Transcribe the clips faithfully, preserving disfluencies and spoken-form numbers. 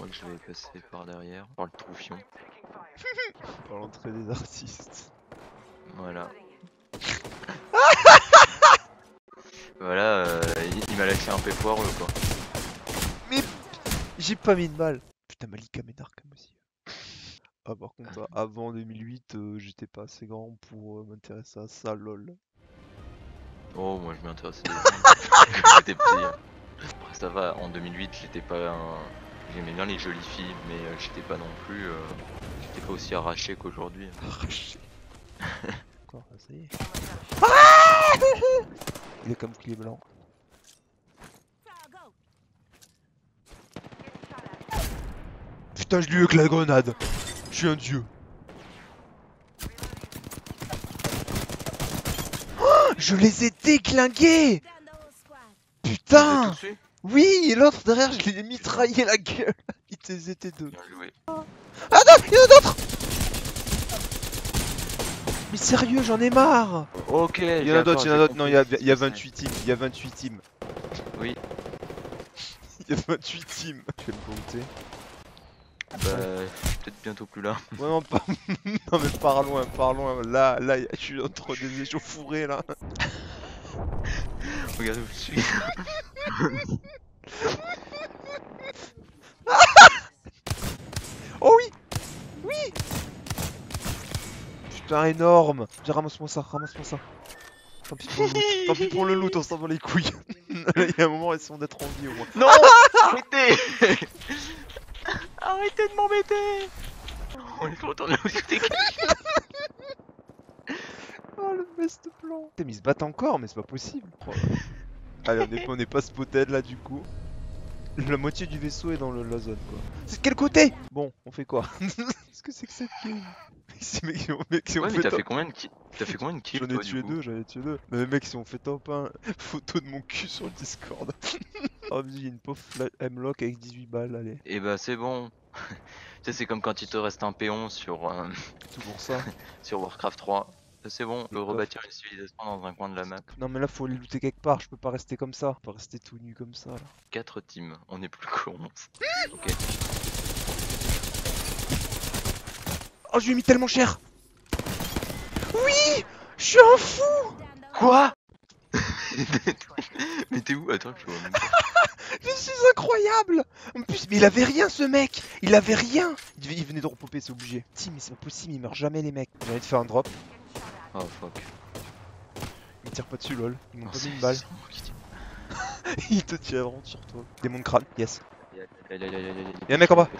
crois que je vais passer par derrière, par le troufion. Par l'entrée des artistes. Voilà. Voilà, euh, il, il m'a lâché un peu foireux quoi. Mais j'ai pas mis de balle. Putain, Malika Ménarcam aussi. Ah par contre, euh, avant deux mille huit, euh, j'étais pas assez grand pour euh, m'intéresser à ça, lol. Oh, moi je m'intéressais déjà quand j'étais petit. Hein. Après ça va, en deux mille huit j'étais pas un... J'aimais bien les jolies filles, mais euh, j'étais pas non plus... Euh... J'étais pas aussi arraché qu'aujourd'hui. Arraché. Encore, ah, ça y est. Ah il est comme clé blanc. Putain, je lui ai eu avec la grenade. Je suis un dieu. Oh, je les ai déglingués. Putain. Oui, et l'autre derrière, je l'ai mitraillé la gueule. Ils étaient deux. Bien joué. Ah non, il y en a d'autres. Mais sérieux, j'en ai marre. Ok, il y en a d'autres, il y en a d'autres. Non, il y a, il y a vingt-huit teams. Il y a vingt-huit teams. Oui. Il y a vingt-huit teams. Je vais me compter. Bah, peut-être bientôt plus là. Ouais, non, pas... non, mais pars loin, pars loin. Là, là, je suis entre des échauffourées là. Regarde où je suis. Oh oui. Oui. Putain, énorme. Viens, ramasse-moi ça, ramasse-moi ça. Tant pis pour le loot, tant pis pour le loot, on s'en bat les couilles. Il y a un moment, essayons d'être en vie au moins. Non. Arrêtez. Arrêtez de m'embêter. On est retourné au shoot. Oh, le best plan. Putain, mais ils se battent encore, mais c'est pas possible. Oh, allez, on est, on est pas spotted là du coup. La moitié du vaisseau est dans le, la zone quoi. C'est de quel côté? Bon, on fait quoi? Qu'est-ce que c'est que cette game? Ces mecs, si on, mec, si on Ouais, mais fait t'as top... fait combien de kills? T'as fait combien de kills J'en ai toi, tué du coup deux, j'en ai tué deux. Mais mec, si on fait top un, photo de mon cul sur le Discord. Oh, il y a une pauvre M-Lock avec dix-huit balles, allez. Et bah c'est bon. Tu sais, c'est comme quand il te reste un péon sur, euh, Tout pour ça. sur Warcraft trois. C'est bon, on Le peut coffre. rebâtir une civilisation dans un coin de la map. Non mais là faut les looter quelque part, je peux pas rester comme ça. Pas rester tout nu comme ça là. quatre teams, on est plus que onze. Ok. Oh, je lui ai mis tellement cher. Oui, je suis un fou. Quoi? Mais t'es où? Attends, je vois même pas. Je suis incroyable. En plus, mais il avait rien ce mec. Il avait rien. Il, il venait de repopper, c'est obligé. Si, mais c'est pas possible, ils meurent jamais les mecs. J'ai envie de faire un drop. Oh fuck. Ils me tirent pas dessus, lol. Ils m'ont Non, pas c'est mis une balle. c'est moi qui tire. Il te tire vraiment sur toi. Démon de crâne, yes. Aïe, aïe, aïe, aïe, aïe. Y'a un mec en bas.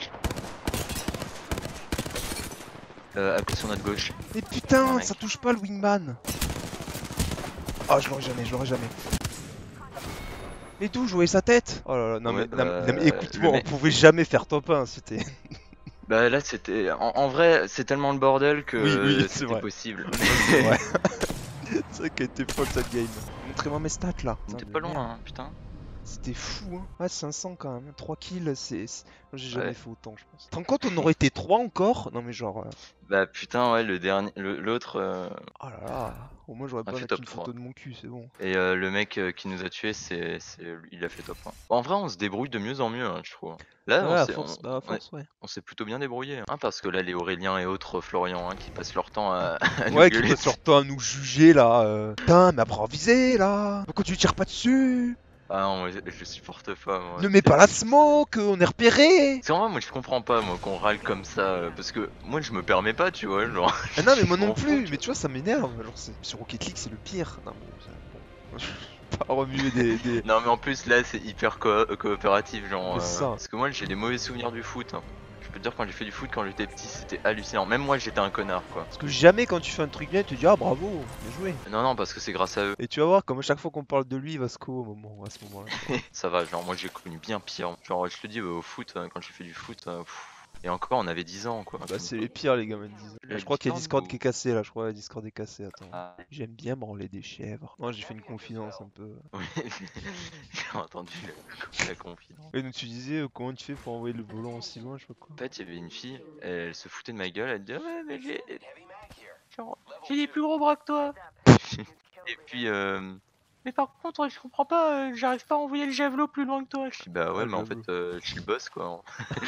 Euh, appuie sur notre gauche. Mais putain, Ouais, ça touche pas le wingman. Oh, je l'aurais jamais, je l'aurais jamais. Mais d'où jouer sa tête? Oh là là, non, Ouais, mais, non, bah, mais- non, mais écoute-moi, le mec- on pouvait jamais faire top un, c'était... Bah là c'était... En, en vrai, c'est tellement le bordel que Oui, oui, c'est c'était vrai. possible. C'est vrai. C'est vrai qu'elle était folle cette game. Montrez-moi mes stats là. On était Putain, pas de loin, merde. hein, putain. C'était fou hein. Ouais, cinq cents quand même. trois kills, c'est... c'est- Moi j'ai jamais Ouais. fait autant je pense. Tant quand on aurait été trois encore? Non mais genre... euh, Bah putain, ouais, le dernier... le- L'autre... euh, Oh là là. Au moins j'aurais a pas fait mettre top une trois. photo de mon cul, c'est bon. Et euh, le mec euh, qui nous a tués, c'est, c'est, il a fait top un. Bon, en vrai, on se débrouille de mieux en mieux, hein, je trouve. Là, Ouais, on à s'est, force, on, bah à on est- force, ouais. on s'est plutôt bien débrouillé. Hein, parce que là, les Aurélien et autres Florian hein, qui passent leur temps à, à nous Ouais, qui gueuler passe leur temps à nous juger là. euh. Putain, mais apprends à viser là. Pourquoi tu tires pas dessus? Ah non, moi, je, je supporte pas, moi. Ne mets pas la smoke, on est repéré. C'est vrai, moi, je comprends pas, moi, qu'on râle comme ça. euh, Parce que moi, je me permets pas, tu vois, genre. Ah non mais je moi non m'en fous, plus, tu mais tu vois ça m'énerve. Genre c'est- sur Rocket League c'est le pire. Non mais bon, je vais pas remuer des... des... Non mais en plus là c'est hyper co- euh, coopératif genre Mais euh, c'est ça. parce que moi j'ai des mauvais souvenirs du foot hein. Je peux te dire quand j'ai fait du foot quand j'étais petit c'était hallucinant, même moi j'étais un connard quoi. Parce que jamais quand tu fais un truc bien, tu te dis ah bravo, bien joué. Non non parce que c'est grâce à eux. Et tu vas voir comme à chaque fois qu'on parle de lui, il va se co au moment, à ce moment-là. Ça va, genre moi j'ai connu bien pire. Genre je te dis euh, au foot, euh, quand j'ai fait du foot, euh, pff, et encore on avait dix ans quoi. Bah c'est les pires les gamins de dix ans. Le Je crois qu'il y a Discord Discord ou- qui est cassé là, je crois que Discord est cassé, attends. Ah, J'aime bien branler des chèvres. Moi j'ai fait une confidence un peu. oui, j'ai entendu le- la confidence. Et donc tu disais euh, comment tu fais pour envoyer le volant aussi loin, je sais pas quoi. En fait il y avait une fille, elle se foutait de ma gueule, elle disait ouais mais j'ai genre, j'ai des plus gros bras que toi. Et puis euh, mais par contre, je comprends pas, euh, j'arrive pas à envoyer le javelot plus loin que toi. Je dis, bah ouais, Ah, mais en javelot. fait, euh, je suis le boss, quoi.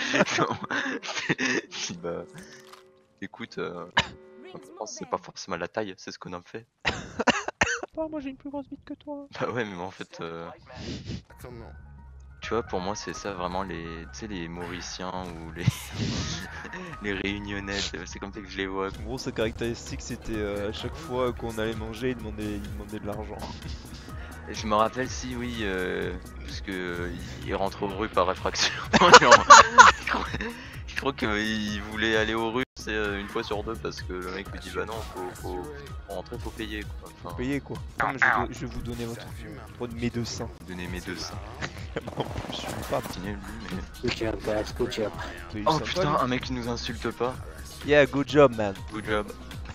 Je dis, bah, écoute, euh, je pense que c'est pas forcément la taille, c'est ce qu'on en fait. Ah, moi j'ai une plus grosse bite que toi. Bah ouais, mais en fait, euh, tu vois, pour moi, c'est ça vraiment les, tu sais, les Mauriciens ou les, les Réunionnais, c'est comme ça que je les vois. En gros, sa caractéristique c'était euh, à chaque fois qu'on allait manger, il demandait, il demandait de l'argent. Je me rappelle si oui, euh, parce que euh, il rentre aux rues par réfraction. je crois, je crois qu'il voulait aller aux rues c'est euh, une fois sur deux parce que le mec lui dit bah non, faut, faut, faut rentrer, faut payer quoi. Enfin, Payez quoi. Non, mais je, vais do- je vais vous donner votre votre médecin. donner mes deux seins. En plus, je suis une femme. Continuez, lui, mais... Good job, guys. Good job. Mais il est Oh sympa, putain, lui. un mec qui nous insulte pas. Yeah, good job, man. Good job.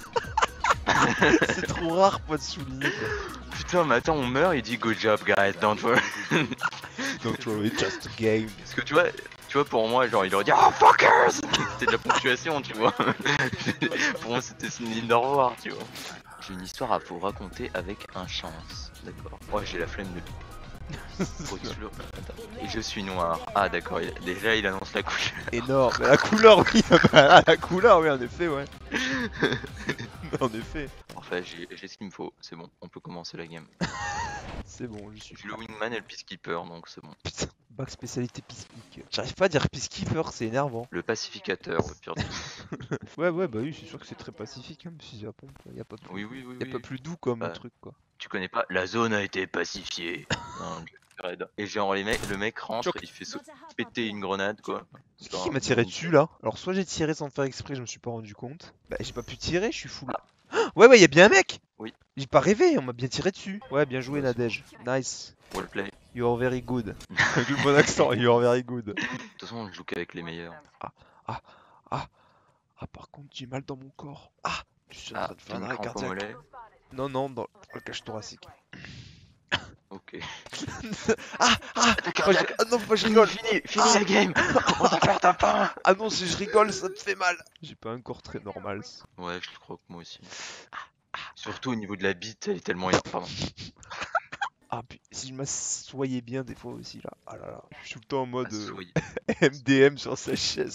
C'est trop rare pour être souligné quoi. Putain, mais attends, on meurt, il dit good job, guys, don't worry. Don't worry, just a game. Parce que tu vois, tu vois, pour moi, genre, il aurait dit oh fuckers. C'était de la ponctuation, tu vois. Pour moi, c'était une ligne de revoir, tu vois. J'ai une histoire à vous raconter avec un chance, d'accord. Ouais, j'ai la flemme de. Faut être sûr. Attends. Et je suis noir. Ah d'accord, il- déjà il annonce la couleur. Énorme. La couleur, oui. Ah, la couleur, oui, en effet, ouais. En effet. Enfin, j'ai j'ai ce qu'il me faut, c'est bon, on peut commencer la game. C'est bon, je suis. J'ai le wingman et le peacekeeper, donc c'est bon. Putain, bac spécialité peacekeeper. J'arrive pas à dire peacekeeper, c'est énervant. Le pacificateur, le pire du tout. Ouais, ouais, bah oui, c'est sûr que c'est très pacifique, hein, fusil à pompe. Y a pas plus, Oui, oui, oui, y a pas oui. plus doux comme Ouais. truc, quoi. Tu connais pas La zone a été pacifiée. Non, je- raid. Et genre, les mecs, le mec rentre, Choc. il fait sau- péter une grenade, quoi. C'est qui qui m'a tiré dessus là? Alors, soit j'ai tiré sans faire exprès, je me suis pas rendu compte. Bah, j'ai pas pu tirer, je suis fou là. Ouais, ouais, y'a bien un mec! Oui. J'ai pas rêvé, on m'a bien tiré dessus. Ouais, bien joué, Ouais, c'est Nadège. Nice. Wallplay. De You're very good. Avec le bon accent, you're very good. toute façon, on joue qu'avec les meilleurs. Ah, par contre, j'ai mal dans mon corps. Ah, je suis en Ah, train de faire t'as un une arrêt crampe au cardiaque. mollet. Non, non, dans le cage thoracique. Ok. Ah, ah, D'accord, moi, je- ah non, moi je rigole. Fini, fini Ah. la game. On va faire ta pain. Ah non, si je rigole, ça me fait mal. J'ai pas un corps très normal. ça. Ouais, je crois que moi aussi. Surtout au niveau de la bite, elle est tellement énorme. Pardon. Ah, puis si je m'assoyais bien des fois aussi là. Ah là là, je suis tout le temps en mode euh, Assoyez. M D M sur sa chaise.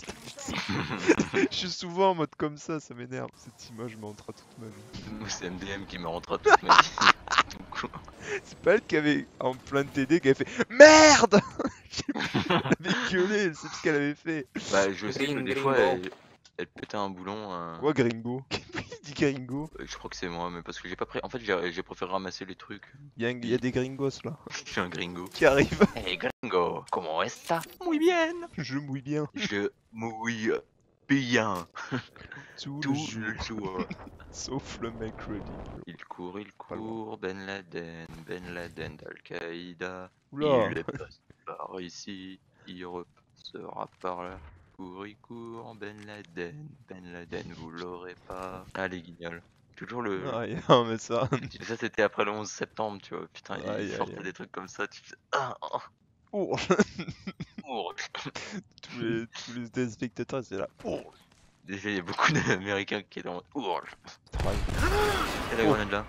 Je suis souvent en mode comme ça, ça m'énerve. Cette image m'entra toute ma vie. Moi, c'est M D M qui me rentrera toute ma vie. Du coup, C'est pas elle qui avait en plein de T D qui avait fait MERDE. Elle avait gueulé, c'est ce qu'elle avait fait. bah, je sais que Green, des green fois, ball. elle, elle pétait un boulon. euh, Quoi, Gringo? Qui dit Gringo? euh, Je crois que c'est moi, mais parce que j'ai pas prêt. En fait, j'ai j'ai préféré ramasser les trucs. Il y, a un- y a des gringos là Je suis un gringo. qui arrivent. Hey gringo, comment est ça? Muy bien. Je mouille bien. Je mouille bien. Tout, Tout le jour, le jour. sauf le mercredi. Il court, il Pas loin. court, Ben Laden, Ben Laden d'Al-Qaïda. Oula. Il est passé par ici, il repassera par là. Cours, il court, Ben Laden, Ben Laden, vous l'aurez pas. Ah, les guignols. Toujours le. Ah, non, mais ça. Ça, c'était après le onze septembre, tu vois. Putain, Aïe, il aïe, sortait aïe. des trucs comme ça, tu fais. Ah, oh, Oh. oh. tous, les, tous les téléspectateurs, c'est là. Oh. Déjà, il y a beaucoup d'Américains qui étaient en mode. Oh. Travail. Et la Oh. grenade là.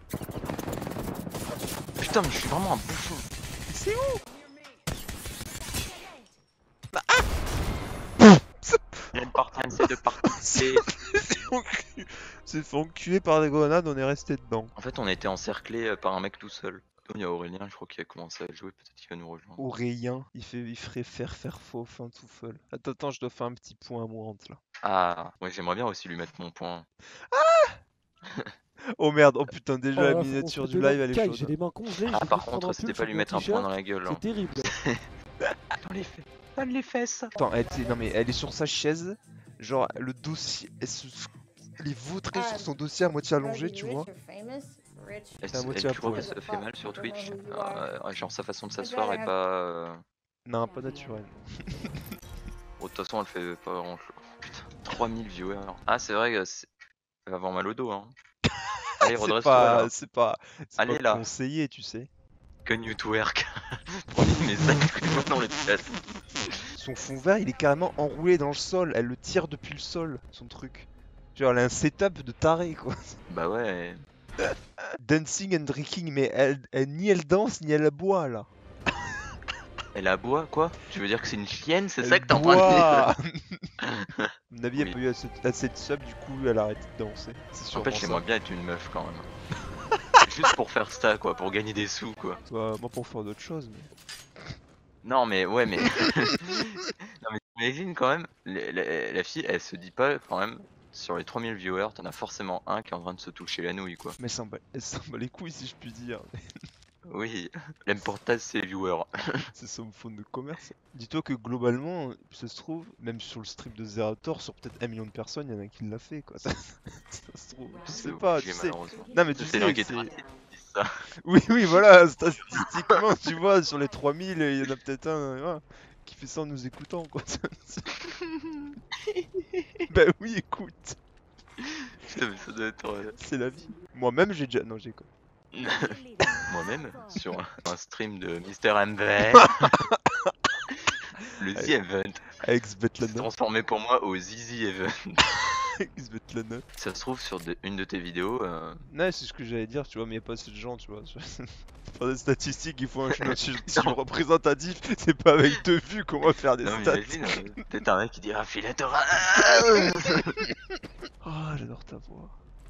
Putain, mais je suis vraiment un bouffon. C'est où? L'important, c'est de participer. C'est fait enculer par des grenades, on est resté dedans. En fait, on a été encerclé euh, par un mec tout seul. Il y a Aurélien, je crois qu'il a commencé à jouer, peut-être qu'il va nous rejoindre. Aurélien, il fait, il ferait faire faire faux fin tout seul. Attends, attends, je dois faire un petit point à moi là. Ah, ouais, j'aimerais bien aussi lui mettre mon point. Oh merde, oh putain, déjà Oh la là, miniature faut- du faut live elle est Kai, chaude. J'ai les mains congelées. Ah, j'ai par fait prendre contre, un c'était pull pas sur lui mon mettre un t-shirt. point dans la gueule. Hein. C'est terrible. Dans les fesses. Dans les fesses. Attends, elle, était- non mais elle est sur sa chaise, genre le dossier, elle, se, elle est vautrée sur son dossier à moitié allongé, tu vois. Elle, C'est à s- moitié elle- à tu crois poil. qu'elle se fait mal sur Twitch euh, Genre sa façon de s'asseoir est pas. euh, Non, pas naturel. Bon, de toute façon, elle fait pas grand chose. Putain, trois mille viewers. Ah, c'est vrai que c'est- elle va avoir mal au dos. Hein. Allez, C'est redresse-toi pas, là. c'est pas, c'est Allez, pas là. conseillé, tu sais. Can you twerk? Prenez mes sacs dans le chat. Son fond vert, il est carrément enroulé dans le sol. Elle le tire depuis le sol, son truc. Genre, elle a un setup de taré, quoi. Bah ouais. Dancing and drinking, mais elle, elle- ni elle danse ni elle boit là. Elle aboie quoi? Tu veux dire que c'est une chienne, c'est Elle ça que t'es en train de dire? boit. À mon avis, elle Oui. a pas eu assez, assez de sub, du coup, elle a arrêté de danser. C'est En sûrement fait, ça. j'aimerais bien être une meuf quand même. Juste pour faire ça quoi, pour gagner des sous quoi. Bah, moi, pour faire d'autres choses, mais. Non mais ouais mais... non mais t'imagines quand même, la, la- la fille elle se dit pas quand même, sur les trois mille viewers, t'en as forcément un qui est en train de se toucher la nouille quoi. Mais elle s'en bat... elle s'en bat les couilles, si je puis dire. Oui, l'important c'est les viewers. C'est son fond de commerce. Dis-toi que globalement, ça se trouve, même sur le stream de Zerator, sur peut-être un million de personnes, il y en a qui l'a fait quoi. Ça, ça se trouve, je sais pas, tu J'ai sais. malheureusement. Non mais tu C'est sais que l'enquête c'est... qui dit ça. Oui, oui, voilà, statistiquement, tu vois, sur les trois mille, il y en a peut-être un voilà, qui fait ça en nous écoutant quoi. Bah oui, écoute, Putain mais ça doit être... euh, c'est la vie. Moi-même, j'ai déjà... Non, j'ai quoi. Moi-même, sur un, un stream de Mister M V, le The Event Avec s'est Svetlana. transformé pour moi au Zizi Event. Avec Svetlana. Ça se trouve sur de- une de tes vidéos, euh, Non, c'est ce que j'allais dire, tu vois, mais il n'y a pas assez de gens, tu vois. Pour des statistiques, il faut un échantillon représentatif, c'est pas avec deux vues qu'on va faire des non mais stats. imagine, euh, peut-être un mec qui dira Filatora. Ah, j'adore ta voix.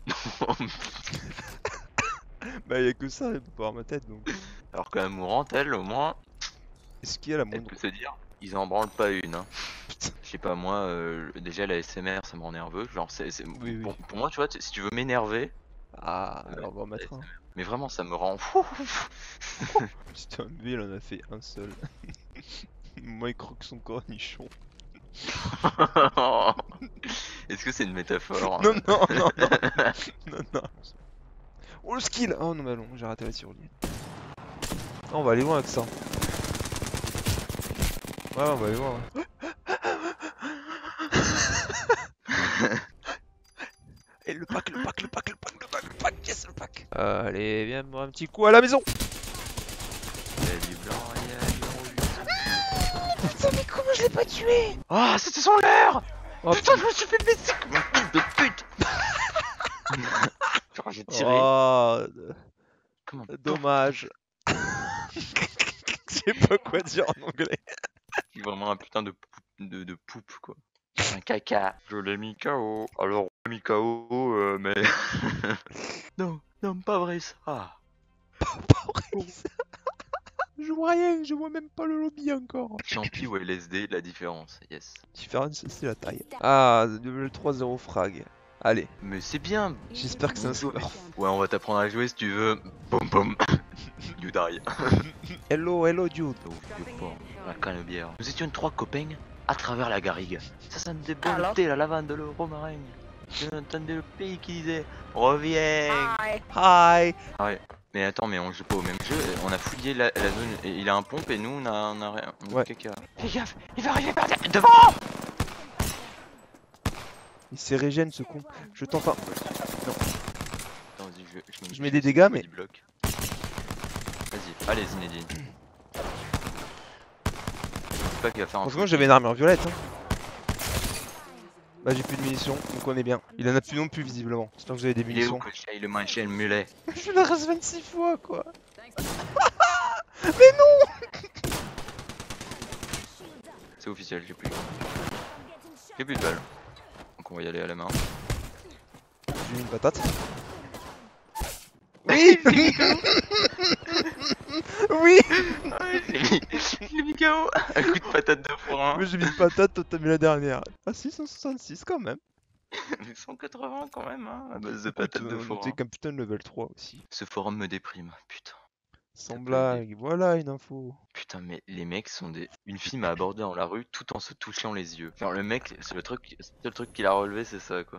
Bah, il y a que ça, elle peut pas avoir ma tête donc. Alors qu'à mourante, elle, au moins, Est-ce qu'il y a la elle moindre. peut se dire, ils en branlent pas une. Hein. Putain. Je sais pas, moi, euh, déjà la S M R, ça me rend nerveux. Genre, c'est, c'est- Oui, oui. pour, pour moi, tu vois, tu- si tu veux m'énerver, Ah, Ouais, alors on va en mettre un. mais vraiment, ça me rend fou. Putain, lui, il en a fait un seul. Moi, il croque son cornichon. Est-ce que c'est une métaphore? Non, non, non, non. Non, non. Oh, le skill. Oh non, bah non, j'ai raté la tyrolienne. Ah, on va aller loin avec ça. Ouais, on va aller loin. Ouais. Et le pack, le pack, le pack, le pack, le pack, le pack, yes, le pack. Euh, allez, viens me voir un petit coup à la maison. Il y a du blanc, il y a du rouge. Putain, mais comment je l'ai pas tué? Ah, c'était son leurre. Oh, Putain, je me suis fait blesser comme un fils de pute. Genre, j'ai tiré. Oh, Comme un dommage. Je sais pas quoi dire en anglais. C'est vraiment un putain de poupe, de, de poupe quoi. Un caca. Je l'ai mis K O. Alors, je l'ai mis K O, euh, mais. non, non, pas vrai ça. Pas vrai, ça. Je vois rien, je vois même pas le lobby encore. Champi ou L S D, la différence, yes. Différence, c'est la taille. Ah, level trois zéro frag. Allez, Mais c'est bien. j'espère que c'est un smurf. Ouais, on va t'apprendre à jouer si tu veux. Boum boum. You die. Hello, hello, dude. Oh, vieux porc, la canebière. Nous étions trois copains à travers la garrigue. Ça sentait bon le thé, la lavande, le romarin. J'entendais le pays qui disait reviens. Hi. Ah ouais. Mais attends, mais on joue pas au même jeu. On a fouillé la, la zone. Et il a un pompe et nous on a, on a rien. On a Ouais. caca. Fais gaffe, il va arriver par derrière. Devant. Il s'est régène ce con. Je tente un. Attends, vas-y, je, je, Je mets des dégâts, mais- bloc. Vas-y, allez Zinedine. C'est pas qu'il va faire un. Franchement, fouille. j'avais une armure violette. Hein. Bah, j'ai plus de munitions, donc on est bien. Il en a plus non plus, visiblement. J'espère que vous avez des Il est où munitions. que je le machin, le mulet? Je le reste vingt-six fois, quoi. Mais non. C'est officiel, j'ai plus. J'ai plus de balles. Donc on va y aller à la main. J'ai mis une patate. Oui. Oui. J'ai mis, j'ai mis K O. Un coup de patate de forain. Mais j'ai mis une patate, toi t'as mis la dernière. Ah, six cent soixante-six quand même. Mais cent quatre-vingts quand même, hein, à base de Écoute, patate de on forain. était qu'un putain de level trois aussi. Ce forum me déprime, putain. Sans Ça peut blague, voilà une info. Putain, mais les mecs sont des. Une fille m'a abordé dans la rue tout en se touchant les yeux. Genre, le mec, c'est le truc, c'est le truc qu'il a relevé, c'est ça quoi.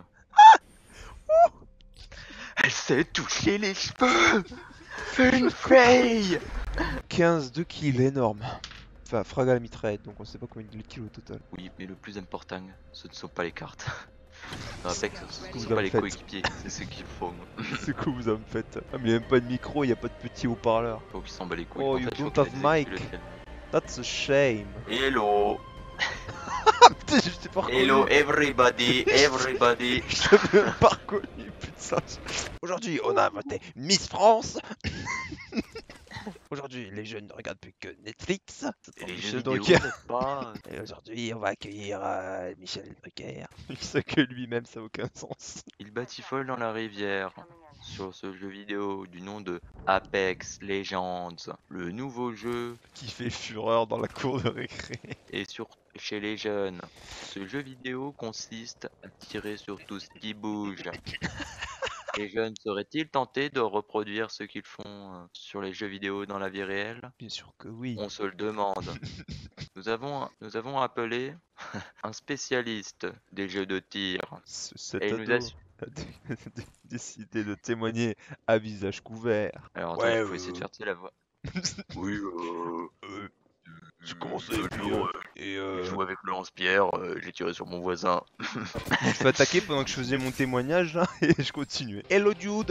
Elle s'est touché les cheveux. Une Frey. quinze, deux kills, énorme. Enfin, frag à la mitraillette, donc on sait pas combien de kills au total. Oui, mais le plus important, ce ne sont pas les cartes. Je rappelle que ce que ne vous sont pas en les faites. coéquipiers, c'est ce qu'il faut. C'est quoi vous en faites? Ah, mais il y a même pas de micro, il y a pas de petit haut-parleur. Faut qu'il s'en bat les couilles. Oh, En you fait, faut don't qu'il have exécute mic. le ciel. That's a shame. Hello. Je t'ai pas reconnu. Hello everybody, everybody. Je t'ai même pas reconnu, putain. Aujourd'hui, on a inventé Miss France. Aujourd'hui, les jeunes ne regardent plus que Netflix. Et les Michel jeux vidéo, Drucker. peut-être pas. Et aujourd'hui, on va accueillir euh, Michel Drucker. Il s'accueille lui-même, ça n'a aucun sens. Il batifole dans la rivière sur ce jeu vidéo du nom de Apex Legends, le nouveau jeu Qui fait fureur dans la cour de récré. est sur chez les jeunes. Ce jeu vidéo consiste à tirer sur tout ce qui bouge. Les jeunes seraient-ils tentés de reproduire ce qu'ils font euh, sur les jeux vidéo dans la vie réelle? Bien sûr que oui. On se le demande. Nous avons, nous avons appelé un spécialiste des jeux de tir. Ce- Cet Et il nous ado a su- a dé- décidé de témoigner à visage couvert. Alors attends, Ouais, il faut essayer de euh, faire tu sais, la voix. Oui, euh, Euh, je euh, commençais euh, et puis, non, euh, euh, et j'ai euh, joué avec le lance-pierre, euh, j'ai tiré sur mon voisin. je me fais attaquer pendant que je faisais mon témoignage là et je continuais. Hello dude.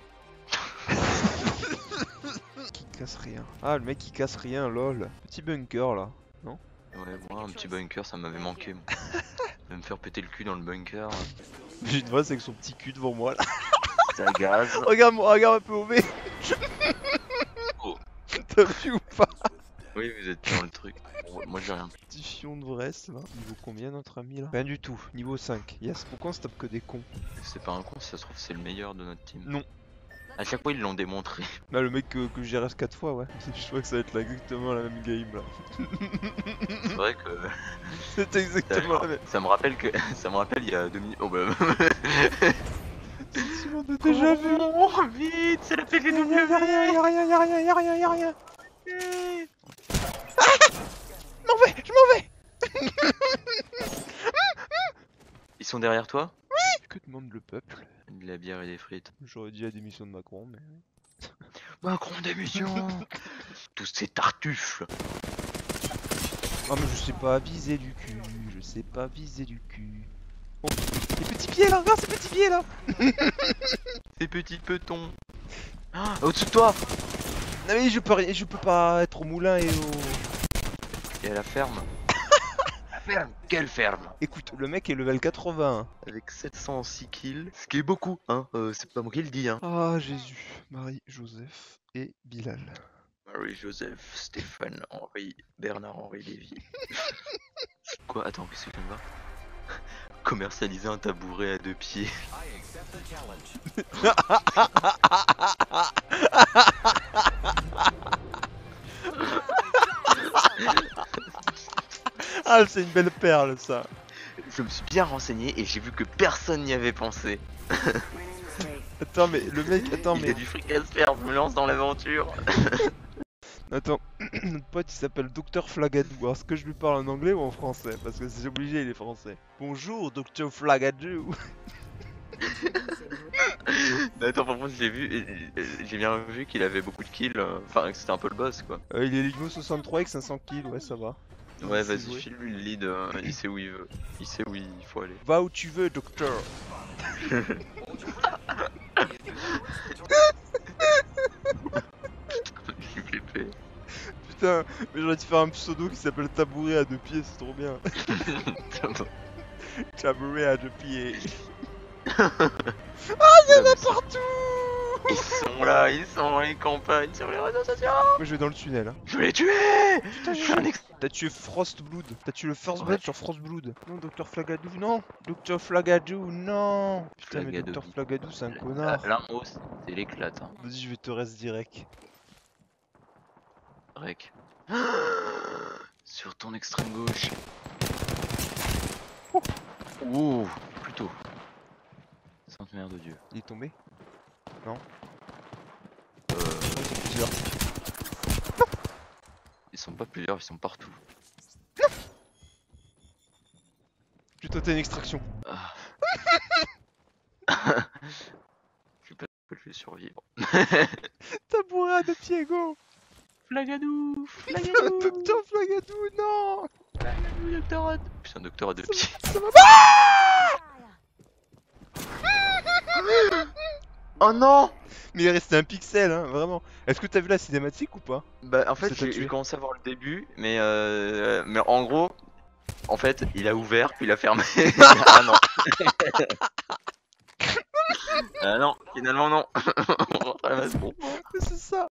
Qui casse rien. Ah le mec qui casse rien lol. Petit bunker là. Ouais, moi, un petit bunker, ça m'avait manqué. Moi. De me faire péter le cul dans le bunker, J'ai une voix avec son petit cul devant moi là. ça gaze. Regarde-moi, regarde un peu au V. Oh. T'as vu ou pas? Oui, vous êtes dans le truc. Bon, moi, j'ai rien. Petit fion de Vresse là. Niveau combien notre ami là? Rien du tout. Niveau cinq. Yes. Pourquoi on se tape que des cons? C'est pas un con, si ça se trouve, c'est le meilleur de notre team. Non. À chaque fois, ils l'ont démontré. Là le mec que, que j'ai reste quatre fois ouais. Je crois que ça va être là, exactement la même game là. C'est vrai que C'est exactement la même. ça me rappelle que ça me rappelle il y a deux minutes. Oh bah. Si on a déjà vu. Oh, vite, c'est la P G W. Y'a rien, y'a rien, y'a rien, y'a rien, y'a rien. Ah, je m'en vais, je m'en vais. Ils sont derrière toi? Que demande le peuple? De la bière et des frites. J'aurais dit la démission de Macron, mais. Macron démission. Tous ces tartuffes. Ah, mais je sais pas viser du cul, je sais pas viser du cul. Oh, les petits pieds là, regarde ces petits pieds là. Ces petits petons. Ah, au-dessus de toi. Non, mais je peux, rien- je peux pas être au moulin et au. Et à la ferme. La ferme. Quelle ferme? Écoute, le mec est level quatre-vingts. Avec sept cent six kills. Ce qui est beaucoup, hein. Euh, c'est pas moi qui le dis, hein. Ah, Jésus, Marie, Joseph et Bilal. Marie-Joseph, Stéphane, Henri, Bernard-Henri Lévy. Quoi? Attends, qu'est-ce que je viens de voir? Commercialiser un tabouret à deux pieds. Ah, c'est une belle perle ça. Je me suis bien renseigné et j'ai vu que personne n'y avait pensé. Attends, mais le mec, attends, Il mais. a du fric à se faire, je me lance dans l'aventure. Attends, notre pote il s'appelle Docteur Flagadou. Alors, est-ce que je lui parle en anglais ou en français? Parce que c'est obligé, il est français. Bonjour, Docteur Flagadou. Attends, par contre, j'ai vu, euh, j'ai bien vu qu'il avait beaucoup de kills, euh, enfin que c'était un peu le boss quoi. Euh, il est niveau soixante-trois avec cinq cents kills, ouais, ça va. Ouais, Il sait vas-y, jouer. file-lui le lead, euh, il sait où il veut, il sait où il faut aller. Va où tu veux, docteur. J'ai flippé. Putain, mais j'aurais dû faire un pseudo qui s'appelle Tabouret à deux pieds, c'est trop bien. Tabouret à deux pieds. Ah, il y en a partout. Ils sont là, ils sont dans les campagnes sur les réseaux sociaux. Moi je vais dans le tunnel. Hein. Je vais les tuer. Putain, Je suis un ex... T'as tué Frostblood. T'as tué le First Ouais. Blood sur Frostblood. Non, Docteur Flagadou, non. Docteur Flagadou, non. Putain, mais Flagadou. Docteur Flagadou, c'est un Là, connard. là, en haut, c'est l'éclate. Hein. Vas-y, je vais te reste direct. Rec. Sur ton extrême gauche. Ouh, plutôt. Sainte Mère de Dieu. Il est tombé? Euh, Oh, ils sont plusieurs. ils sont pas plusieurs, ils sont partout. Putain, t'as une extraction. Ah. Je sais pas si je vais survivre. Tabouret à deux pieds, go. Flagadou, Docteur Flagadou, non. Flagadou, docteur Odd. Putain, docteur à deux pieds. Ça va Oh non! Mais il est resté un pixel, hein, vraiment. Est-ce que t'as vu la cinématique ou pas? Bah en fait Ça t'a j'ai tué. j'ai commencé à voir le début, mais euh, mais en gros En fait, il a ouvert, puis il a fermé. Ah non. Ah non, finalement non. On rentre à la maison. C'est ça.